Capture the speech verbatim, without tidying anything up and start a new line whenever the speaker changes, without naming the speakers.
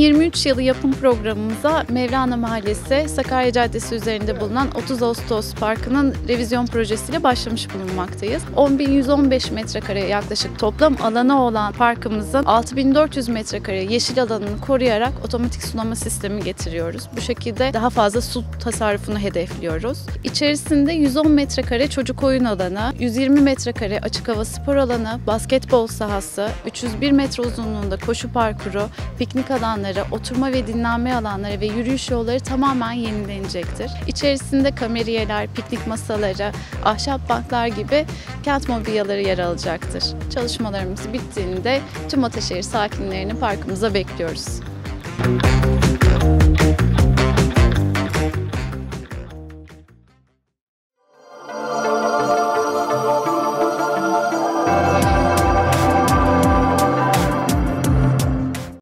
yirmi üç yılı yapım programımıza Mevlana Mahallesi, Sakarya Caddesi üzerinde bulunan otuz Ağustos Parkı'nın revizyon projesiyle başlamış bulunmaktayız. on bin yüz on beş metrekare yaklaşık toplam alanı olan parkımızın altı bin dört yüz metrekare yeşil alanını koruyarak otomatik sulama sistemi getiriyoruz. Bu şekilde daha fazla su tasarrufunu hedefliyoruz. İçerisinde yüz on metrekare çocuk oyun alanı, yüz yirmi metrekare açık hava spor alanı, basketbol sahası, üç yüz bir metre uzunluğunda koşu parkuru, piknik alanları, oturma ve dinlenme alanları ve yürüyüş yolları tamamen yenilenecektir. İçerisinde kameriyeler, piknik masaları, ahşap banklar gibi kent mobilyaları yer alacaktır. Çalışmalarımız bittiğinde tüm Ataşehir sakinlerini parkımıza bekliyoruz.